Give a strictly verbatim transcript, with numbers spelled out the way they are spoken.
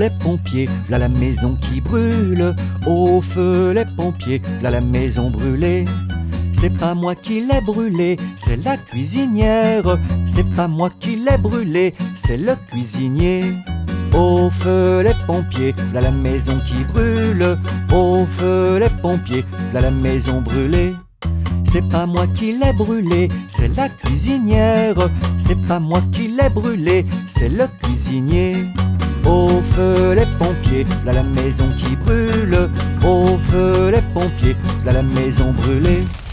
les pompiers, v'là la maison qui brûle. Au feu les pompiers, v'là la maison brûlée. C'est pas moi qui l'ai brûlée, c'est la cuisinière. C'est pas moi qui l'ai brûlée, c'est le cuisinier. Au feu les pompiers, v'là la maison qui brûle. Au feu les pompiers, v'là la maison brûlée. C'est pas moi qui l'ai brûlée, c'est la cuisinière. C'est pas moi qui l'ai brûlée, c'est le cuisinier. Au feu les pompiers, v'là la maison qui brûle. Au feu les pompiers, v'là la maison brûlée.